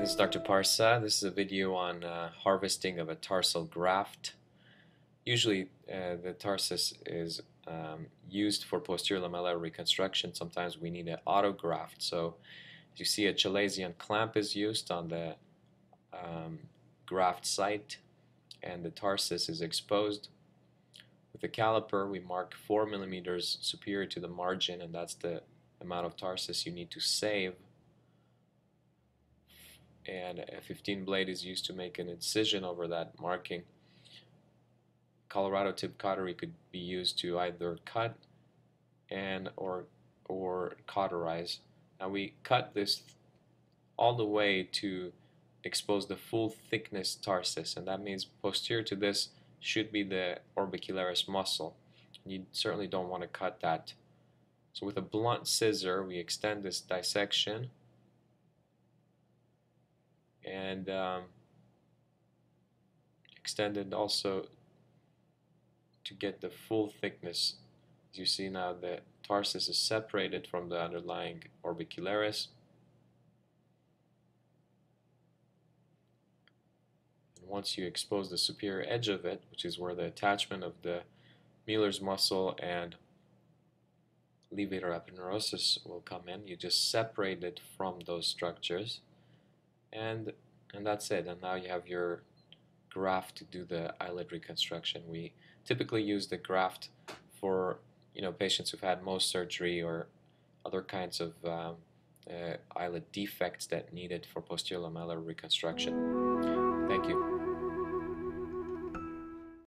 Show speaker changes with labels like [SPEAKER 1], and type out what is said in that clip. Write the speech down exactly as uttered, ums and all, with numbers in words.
[SPEAKER 1] This is Doctor Parsa. This is a video on uh, harvesting of a tarsal graft. Usually uh, the tarsus is um, used for posterior lamellar reconstruction. Sometimes we need an autograft. So as you see, a Chalazion clamp is used on the um, graft site and the tarsus is exposed. With the caliper we mark four millimeters superior to the margin, and that's the amount of tarsus you need to save. And a fifteen blade is used to make an incision over that marking. Colorado tip cautery could be used to either cut and or or cauterize. Now we cut this all the way to expose the full thickness tarsus, and that means posterior to this should be the orbicularis muscle. You certainly don't want to cut that. So with a blunt scissor we extend this dissection and um, extend it also to get the full thickness. As you see now, the tarsus is separated from the underlying orbicularis. And once you expose the superior edge of it, which is where the attachment of the Mueller's muscle and levator aponeurosis will come in, you just separate it from those structures. And, and that's it. And now you have your graft to do the eyelid reconstruction. We typically use the graft for you know patients who've had Mohs surgery or other kinds of um, uh, eyelid defects that need it for posterior lamellar reconstruction.